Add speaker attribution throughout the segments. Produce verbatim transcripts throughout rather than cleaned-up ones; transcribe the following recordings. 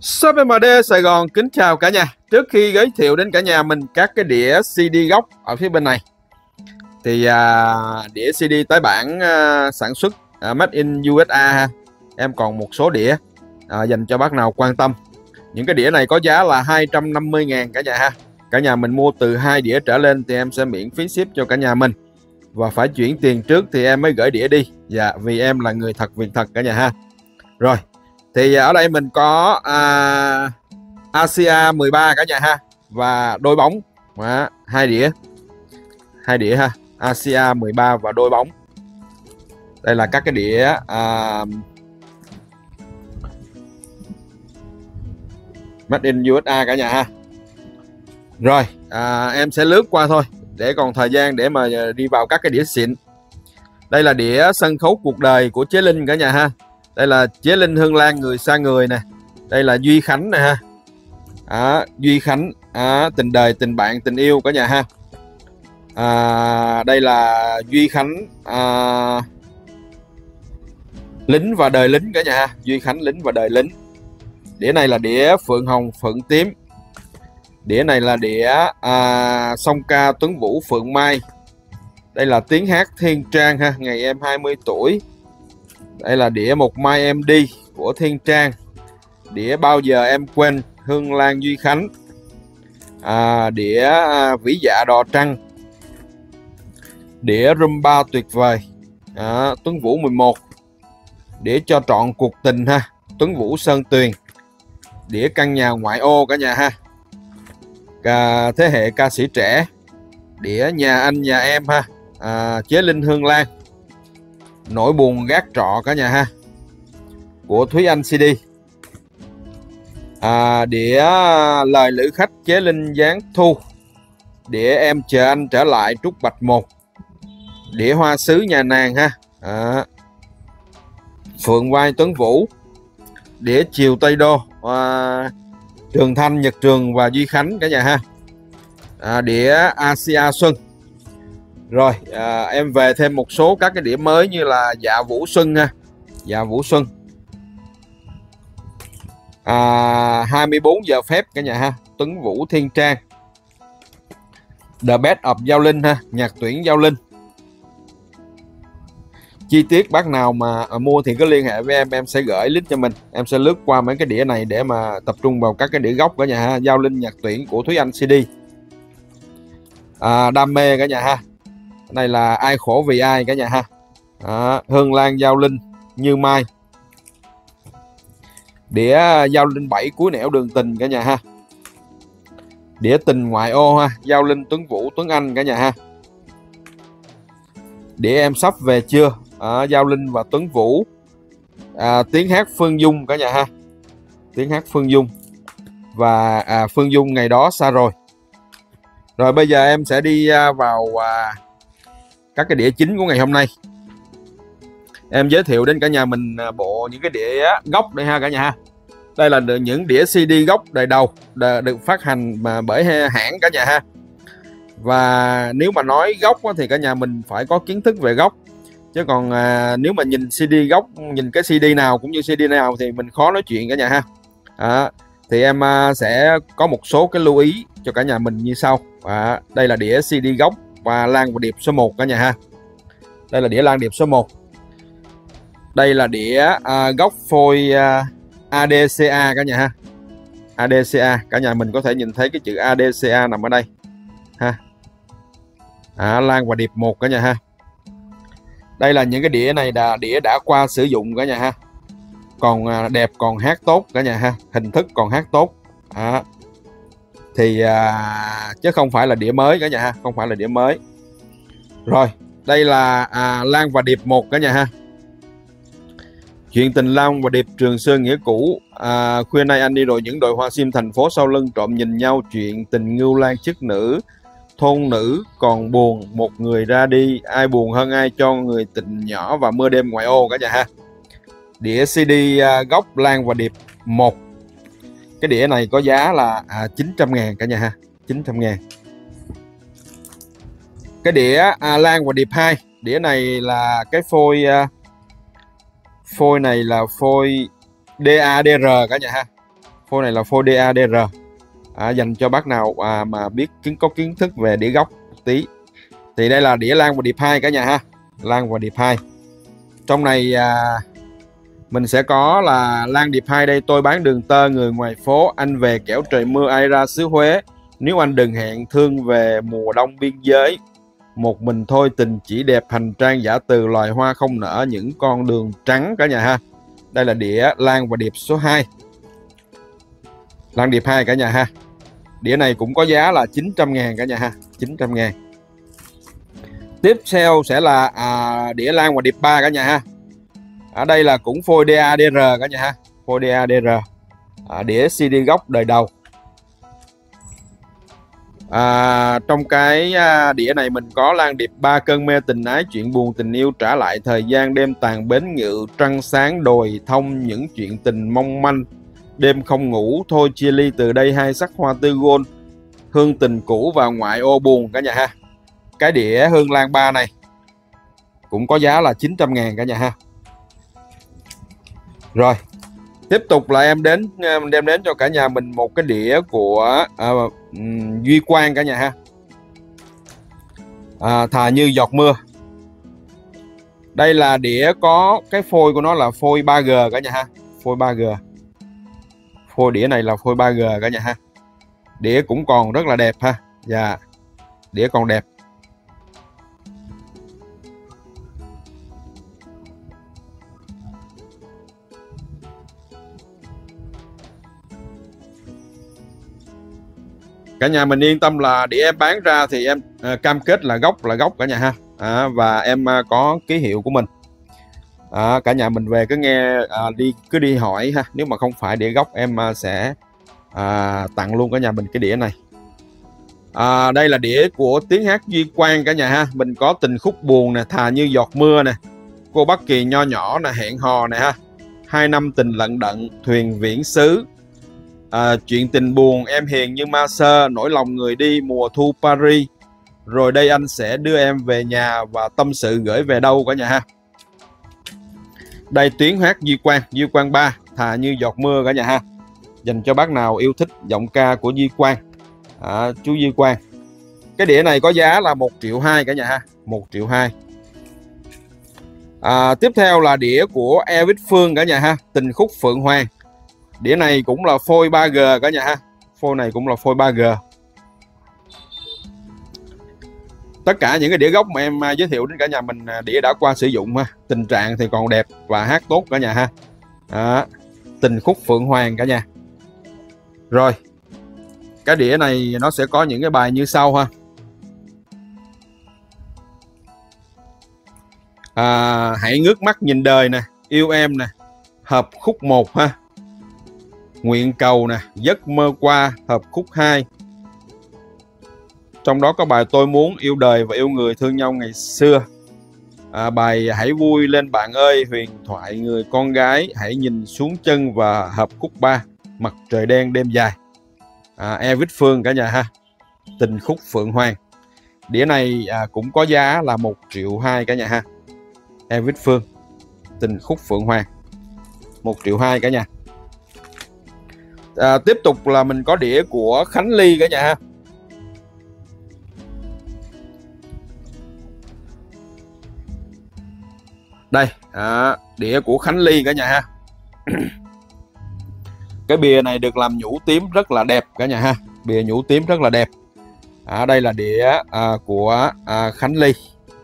Speaker 1: Shop em đê Sài Gòn kính chào cả nhà. Trước khi giới thiệu đến cả nhà mình các cái đĩa xê đê gốc ở phía bên này thì à, đĩa xê đê tái bản à, sản xuất à, Made in u ét a ha. Em còn một số đĩa à, dành cho bác nào quan tâm. Những cái đĩa này có giá là hai trăm năm mươi ngàn cả nhà ha. Cả nhà mình mua từ hai đĩa trở lên thì em sẽ miễn phí ship cho cả nhà mình. Và phải chuyển tiền trước thì em mới gửi đĩa đi. Dạ, vì em là người thật việc thật cả nhà ha. Rồi, thì ở đây mình có à, Asia mười ba cả nhà ha, và đôi bóng. Đó, hai đĩa hai đĩa ha, Asia mười ba và đôi bóng. Đây là các cái đĩa à, Made in u ét a cả nhà ha. Rồi à, em sẽ lướt qua thôi để còn thời gian để mà đi vào các cái đĩa xịn. Đây là đĩa Sân khấu cuộc đời của Chế Linh cả nhà ha. Đây là Chế Linh Hương Lan Người Xa Người nè. Đây là Duy Khánh nè ha. À, Duy Khánh à, Tình Đời Tình Bạn Tình Yêu cả nhà ha. À, đây là Duy Khánh à, Lính và Đời Lính cả nhà ha. Duy Khánh Lính và Đời Lính. Đĩa này là đĩa Phượng Hồng Phượng Tím. Đĩa này là đĩa à, Song Ca Tuấn Vũ Phượng Mai. Đây là Tiếng Hát Thiên Trang ha, Ngày Em hai mươi tuổi. Đây là đĩa Một Mai Em Đi của Thiên Trang. Đĩa Bao Giờ Em Quên Hương Lan Duy Khánh. à, Đĩa à, Vĩ Dạ Đò Trăng. Đĩa Rumba Tuyệt Vời à, Tuấn Vũ mười một. Đĩa Cho Trọn Cuộc Tình ha, Tuấn Vũ Sơn Tuyền. Đĩa Căn Nhà Ngoại Ô cả nhà ha, cả thế hệ ca sĩ trẻ. Đĩa Nhà Anh Nhà Em ha, à, Chế Linh Hương Lan. Nỗi Buồn Gác Trọ cả nhà ha, của Thúy Anh xê đê. à, Đĩa Lời Lữ Khách Chế Linh Giáng Thu. Đĩa Em Chờ Anh Trở Lại Trúc Bạch một. Đĩa Hoa Sứ Nhà Nàng ha, à, Phượng Vai Tuấn Vũ. Đĩa Chiều Tây Đô à, Trường Thanh Nhật Trường và Duy Khánh cả nhà ha. à, Đĩa Asia Xuân. Rồi à, em về thêm một số các cái đĩa mới như là Dạ Vũ Xuân ha. Dạ Vũ Xuân à, hai mươi bốn giờ phép cả nhà ha, Tuấn Vũ Thiên Trang. The Best of Giao Linh ha, Nhạc Tuyển Giao Linh. Chi tiết bác nào mà mua thì cứ liên hệ với em, em sẽ gửi link cho mình. Em sẽ lướt qua mấy cái đĩa này để mà tập trung vào các cái đĩa gốc cả nhà ha. Giao Linh Nhạc Tuyển của Thúy Anh xê đê. à, Đam Mê cả nhà ha. Đây là Ai Khổ Vì Ai cả nhà ha. à, Hương Lan Giao Linh Như Mai. Đĩa Giao Linh bảy Cuối Nẻo Đường Tình cả nhà ha. Đĩa Tình Ngoại Ô ha, Giao Linh Tuấn Vũ Tuấn Anh cả nhà ha. Đĩa Em Sắp Về Chưa, à, Giao Linh và Tuấn Vũ. à, Tiếng Hát Phương Dung cả nhà ha. Tiếng Hát Phương Dung và à, Phương Dung Ngày Đó Xa Rồi. Rồi bây giờ em sẽ đi à, vào à, các cái đĩa chính của ngày hôm nay. Em giới thiệu đến cả nhà mình à, bộ những cái đĩa gốc đây ha cả nhà ha. Đây là những đĩa xê đê gốc đời đầu được phát hành mà bởi hãng cả nhà ha. Và nếu mà nói gốc thì cả nhà mình phải có kiến thức về gốc. Chứ còn à, nếu mà nhìn xê đê gốc, nhìn cái xê đê nào cũng như xê đê nào thì mình khó nói chuyện cả nhà ha. à, Thì em à, sẽ có một số cái lưu ý cho cả nhà mình như sau. à, Đây là đĩa xê đê gốc và lan và điệp số một cả nhà ha. Đây là đĩa lan điệp số một. Đây là đĩa à, gốc phôi à, a đê xê a cả nhà ha. a đê xê a, cả nhà mình có thể nhìn thấy cái chữ a đê xê a nằm ở đây ha. à, Lan và điệp một cả nhà ha. Đây là những cái đĩa này là đĩa đã qua sử dụng cả nhà ha. Còn à, đẹp, còn hát tốt cả nhà ha. Hình thức còn hát tốt. à, Thì à, chứ không phải là đĩa mới cả nhà ha. Không phải là đĩa mới. Rồi đây là à, Lan và điệp một cả nhà ha. Chuyện tình Lan và điệp Trường Sơn Nghĩa Cũ. à, Khuya nay anh đi rồi những đội hoa sim thành phố sau lưng trộm nhìn nhau. Chuyện tình Ngưu Lan chức nữ. Thôn nữ còn buồn, một người ra đi, ai buồn hơn ai cho người tình nhỏ và mưa đêm ngoại ô cả nhà ha. Đĩa xê đê à, gốc Lan và điệp một. Cái đĩa này có giá là à, chín trăm ngàn cả nhà ha. chín trăm ngàn. Cái đĩa à, Lan và điệp hai. Đĩa này là cái phôi à, phôi này là phôi đê a đê rờ cả nhà ha. Phôi này là phôi đê a đê rờ, à, dành cho bác nào à, mà biết kiến có kiến thức về đĩa gốc tí. Thì đây là đĩa Lan và Điệp hai cả nhà ha, Lan và Điệp hai. Trong này à, mình sẽ có là Lan Điệp hai đây. Tôi bán đường tơ người ngoài phố, anh về kẻo trời mưa ai ra xứ Huế. Nếu anh đừng hẹn thương về mùa đông biên giới. Một mình thôi tình chỉ đẹp, hành trang giả từ, loài hoa không nở những con đường trắng cả nhà ha. Đây là đĩa Lan và Điệp số hai, Lan Điệp hai cả nhà ha. Đĩa này cũng có giá là chín trăm ngàn cả nhà ha, chín trăm ngàn. Tiếp theo sẽ là à, đĩa Lan và Điệp ba cả nhà ha. Ở đây là cũng phôi đê a đê rờ cả nhà ha, phôi đê a đê rờ, à, đĩa xê đê gốc đời đầu. À, trong cái à, đĩa này mình có Lan Điệp ba, cơn mê tình ái, chuyện buồn tình yêu trả lại, thời gian đêm tàn bến ngự, trăng sáng đồi thông, những chuyện tình mong manh, đêm không ngủ, thôi chia ly, từ đây hai sắc hoa tư gôn, hương tình cũ và ngoại ô buồn cả nhà ha. Cái đĩa Hương Lan ba này cũng có giá là chín trăm ngàn cả nhà ha. Rồi tiếp tục là em đến đem đến cho cả nhà mình một cái đĩa của à, Duy Quang cả nhà ha, à, thà như giọt mưa. Đây là đĩa có cái phôi của nó là phôi ba G cả nhà ha, phôi ba G. Phôi đĩa này là phôi ba G cả nhà ha. Đĩa cũng còn rất là đẹp ha. Dạ, đĩa còn đẹp. Cả nhà mình yên tâm là đĩa em bán ra thì em à, cam kết là gốc là gốc cả nhà ha, à, và em à, có ký hiệu của mình. À, cả nhà mình về cứ nghe à, đi cứ đi hỏi ha, nếu mà không phải đĩa gốc em à, sẽ à, tặng luôn cả nhà mình cái đĩa này. À, đây là đĩa của tiếng hát Duy Quang cả nhà ha. Mình có tình khúc buồn nè, thà như giọt mưa nè, cô Bất Kỳ nho nhỏ nè, hẹn hò nè ha, hai năm tình lận đận, thuyền viễn xứ, à, chuyện tình buồn, em hiền như ma sơ, nỗi lòng người đi, mùa thu Paris, rồi đây anh sẽ đưa em về nhà, và tâm sự gửi về đâu cả nhà ha. Đây tiếng hát Duy Quang, Duy Quang ba, thà như giọt mưa cả nhà ha, dành cho bác nào yêu thích giọng ca của Duy Quang, à, chú Duy Quang. Cái đĩa này có giá là một triệu hai cả nhà ha, một triệu hai. À, tiếp theo là đĩa của Elvis Phương cả nhà ha, tình khúc Phượng Hoàng. Đĩa này cũng là phôi ba G cả nhà ha, phôi này cũng là phôi ba G. Tất cả những cái đĩa gốc mà em giới thiệu đến cả nhà mình đĩa đã qua sử dụng ha, tình trạng thì còn đẹp và hát tốt cả nhà ha. À, tình khúc Phượng Hoàng cả nhà. Rồi cái đĩa này nó sẽ có những cái bài như sau ha. À, hãy ngước mắt nhìn đời nè, yêu em nè, hợp khúc một ha, nguyện cầu nè, giấc mơ qua, hợp khúc hai. Trong đó có bài tôi muốn, yêu đời và yêu người thương nhau ngày xưa. À, bài hãy vui lên bạn ơi, huyền thoại người con gái, hãy nhìn xuống chân, và hợp khúc ba, mặt trời đen đêm dài. À, Elvis Phương cả nhà ha, tình khúc Phượng Hoàng. Đĩa này à, cũng có giá là một triệu hai cả nhà ha. Elvis Phương, tình khúc Phượng Hoàng, một triệu hai cả nhà. À, tiếp tục là mình có đĩa của Khánh Ly cả nhà ha. Đây, à, đĩa của Khánh Ly cả nhà ha. Cái bìa này được làm nhũ tím rất là đẹp cả nhà ha, bìa nhũ tím rất là đẹp. À, đây là đĩa à, của à, Khánh Ly.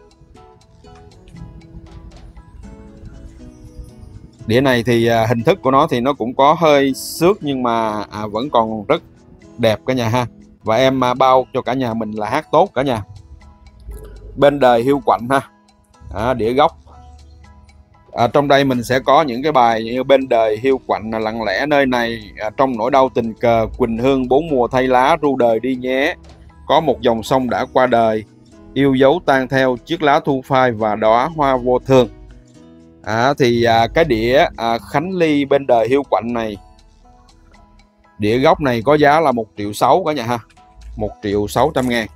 Speaker 1: Đĩa này thì à, hình thức của nó thì nó cũng có hơi xước, nhưng mà à, vẫn còn rất đẹp cả nhà ha. Và em à, bao cho cả nhà mình là hát tốt cả nhà. Bên đời hiu quạnh ha, à, đĩa gốc. À, trong đây mình sẽ có những cái bài như bên đời hiu quạnh, lặng lẽ nơi này, à, trong nỗi đau tình cờ, Quỳnh Hương, bốn mùa thay lá, ru đời đi nhé, có một dòng sông đã qua đời, yêu dấu tan theo, chiếc lá thu phai, và đóa hoa vô thường. À, thì à, cái đĩa à, Khánh Ly bên đời hiu quạnh này, đĩa gốc này có giá là một triệu sáu cả nhà ha, một triệu sáu trăm ngàn.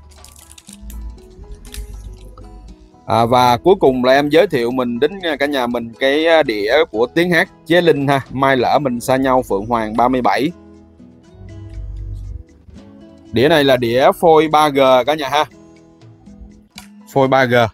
Speaker 1: À, và cuối cùng là em giới thiệu mình đến cả nhà mình cái đĩa của tiếng hát Chế Linh ha, Mai lỡ mình xa nhau Phượng Hoàng ba mươi bảy. Đĩa này là đĩa phôi ba G cả nhà ha. Phôi ba G.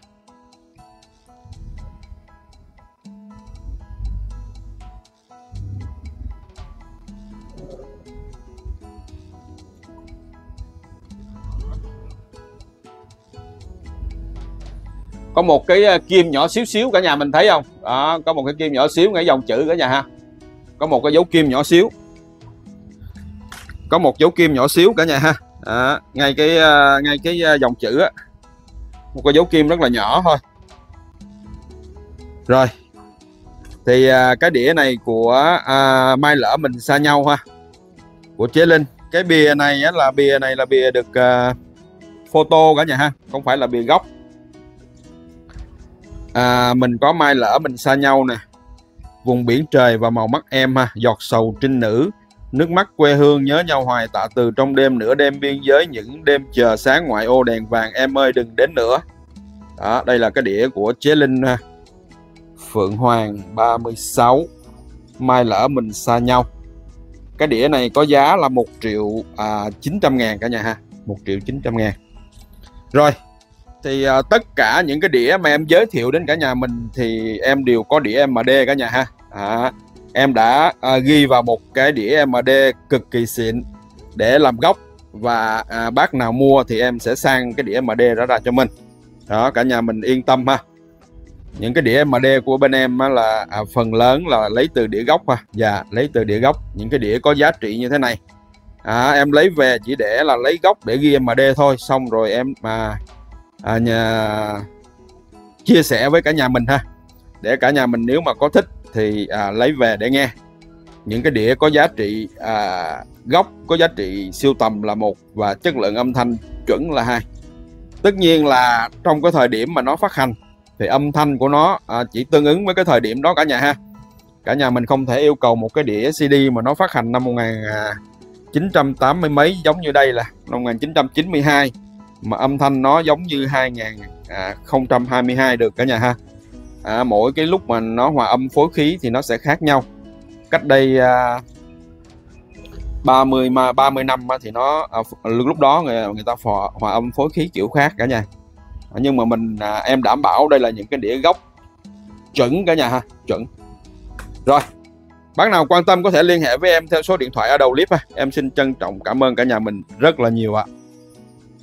Speaker 1: Có một cái kim nhỏ xíu xíu cả nhà mình thấy không? Đó, có một cái kim nhỏ xíu ngay dòng chữ cả nhà ha. Có một cái dấu kim nhỏ xíu. Có một dấu kim nhỏ xíu cả nhà ha. Đó, ngay cái ngay cái dòng chữ á. Một cái dấu kim rất là nhỏ thôi. Rồi. Thì cái đĩa này của à, Mai Lỡ Mình Xa Nhau ha. Của chế Linh. Cái bìa này á, là bìa này là bìa được uh, photo cả nhà ha, không phải là bìa gốc. À, mình có Mai Lỡ Mình Xa Nhau nè, Vùng Biển Trời Và Màu Mắt Em ha, Giọt Sầu Trinh Nữ, Nước Mắt Quê Hương, Nhớ Nhau Hoài, Tạ Từ Trong Đêm, Nửa Đêm Biên Giới, Những Đêm Chờ Sáng, Ngoại Ô Đèn Vàng, Em Ơi Đừng Đến Nữa. Đó, đây là cái đĩa của chế Linh ha. Phượng Hoàng ba mươi sáu, Mai Lỡ Mình Xa Nhau. Cái đĩa này có giá là một triệu chín trăm ngàn cả nhà ha, một triệu chín trăm ngàn. Rồi, thì uh, tất cả những cái đĩa mà em giới thiệu đến cả nhà mình thì em đều có đĩa em đê cả nhà ha. À, em đã uh, ghi vào một cái đĩa em đê cực kỳ xịn để làm gốc, và uh, bác nào mua thì em sẽ sang cái đĩa em đê đó ra cho mình. Đó, cả nhà mình yên tâm ha. Những cái đĩa em đê của bên em á, là à, phần lớn là lấy từ đĩa gốc ha. Dạ, lấy từ đĩa gốc. Những cái đĩa có giá trị như thế này, à, em lấy về chỉ để là lấy gốc để ghi em đê thôi. Xong rồi em mà à, nhà... chia sẻ với cả nhà mình ha, để cả nhà mình nếu mà có thích thì à, lấy về để nghe. Những cái đĩa có giá trị à, gốc, có giá trị sưu tầm là một, và chất lượng âm thanh chuẩn là hai. Tất nhiên là trong cái thời điểm mà nó phát hành thì âm thanh của nó à, chỉ tương ứng với cái thời điểm đó cả nhà ha. Cả nhà mình không thể yêu cầu một cái đĩa xê đê mà nó phát hành năm một nghìn chín trăm tám mươi mấy giống như đây là năm một nghìn chín trăm chín mươi hai mà âm thanh nó giống như hai nghìn không trăm hai mươi hai được cả nhà ha. À, mỗi cái lúc mà nó hòa âm phối khí thì nó sẽ khác nhau. Cách đây à, ba mươi ba mươi năm thì nó à, lúc đó người, người ta hòa, hòa âm phối khí kiểu khác cả nhà. Nhưng mà mình à, em đảm bảo đây là những cái đĩa gốc chuẩn cả nhà ha, chuẩn. Rồi, bác nào quan tâm có thể liên hệ với em theo số điện thoại ở đầu clip ha. Em xin trân trọng cảm ơn cả nhà mình rất là nhiều ạ.